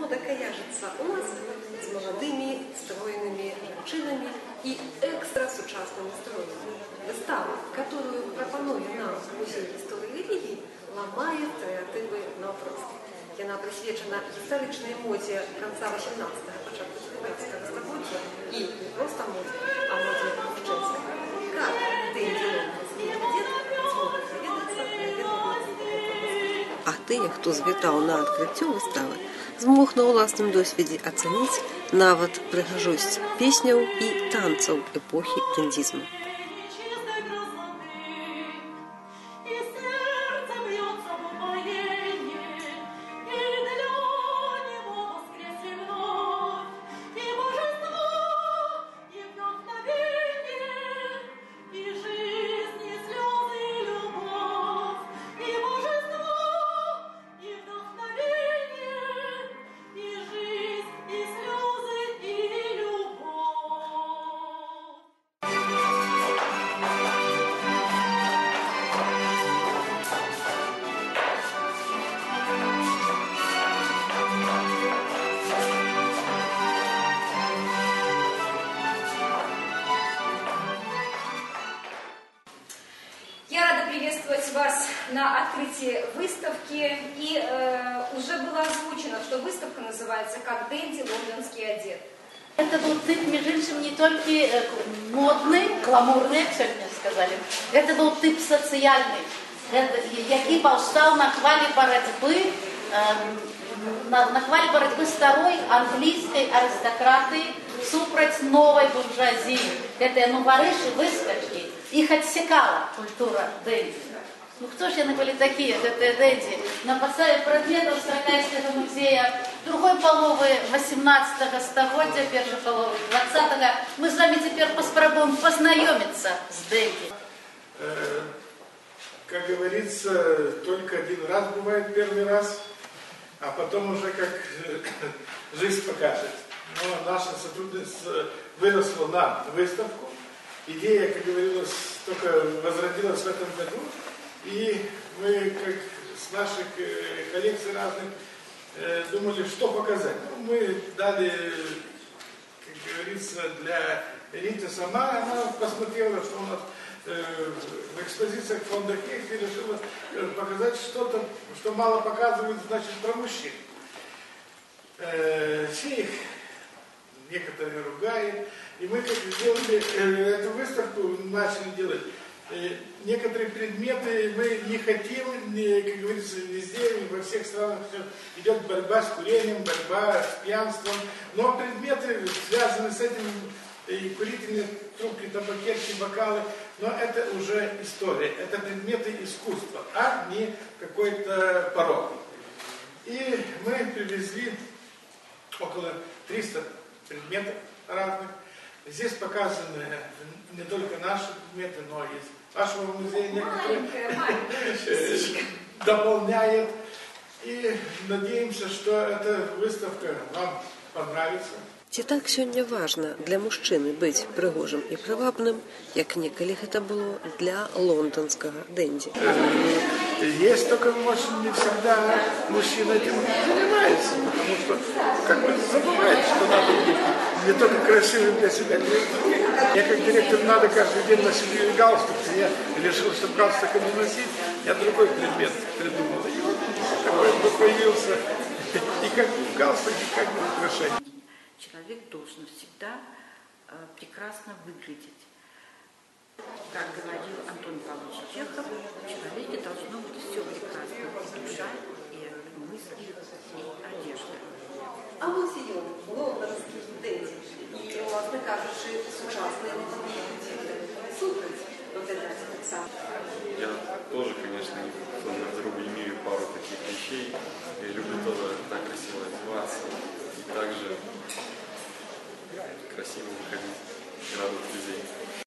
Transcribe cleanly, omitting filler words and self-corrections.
мода каяжится у нас с молодыми, стройными мужчинами и экстра-сучасными стройными. Выстава, которую пропонует нам Музей истории религии, ламает стереотипы навпрост. Яна присвячена историчной моде конца 18-го, початку 19-го столетия и не просто моде, а моде мужчинской. Как дэнди лондонский дед смог доведаться А тыя, хто завітаў на адкрыццё выставы, змог на ўласным досведзе ацаніць нават прыгажосць песняў і танцаў эпохі дэндізму. Вас на открытии выставки, и уже было озвучено, что выставка называется «Как дэнди лондонский одет». Это был тип, между прочим, не только модный, гламурный, как сегодня сказали, это был тип социальный, який повстал на хвале борьбы, старой английской аристократы супроть новой буржуазии. Это новорыши выскочки, их отсекала культура дэнди. Ну кто же они были такие, это дэнди? На подставе предметов Строкайского музея другой половы 18-го столетия, первой половы 20-го, мы с вами теперь попробуем познакомиться с дэнди. Как говорится, только один раз бывает первый раз, а потом уже как жизнь покажет. Но наше сотрудничество выросло на выставку. Идея, как говорилось, только возродилась в этом году. И мы, как с наших коллекций разных, думали, что показать. Ну, мы дали, как говорится, для Риты сама, она посмотрела, что у нас в экспозициях фонда Хейх, и решила показать что-то, что мало показывают, значит, про мужчин. Все их некоторые ругают. И мы, как сделали эту выставку, начали делать. Некоторые предметы мы не хотим, как говорится, везде, во всех странах идет борьба с курением, борьба с пьянством, но предметы, связанные с этим, и курительные трубки, табакерки, бокалы, но это уже история, это предметы искусства, а не какой-то порог. И мы привезли около 300 предметов разных. Здесь показаны не только наши предметы, но и из вашего музея некоторые дополняет. И надеемся, что эта выставка вам понравится. Ці так сёння важна для мужчыны быць прыгожым і прывабным, як некалі гэта было для лондонскага дэнди? Есть, только, может, не всегда мужчина этим занимается, потому что как бы забывает, что надо быть не только красивым для себя. Я как директор надо каждый день носить галстук. Я решил, что галстук не носить, я другой предмет придумал. И вот такой бы появился и как галстук, и как бы украшение. Человек должен всегда прекрасно выглядеть. Как говорил Антон Павлович Чехов, в человеке должно быть все прекрасно. И душа, и мысли, и одежда. А ось і ён, лондонський дэнді. І, власне кажучи, сучасний молодий люди супрать виглядати так само. Я тоже, конечно, в своем гардеробе имею пару таких вещей. Я люблю тоже так красиво одеваться. И также красиво выходить, радовать людей.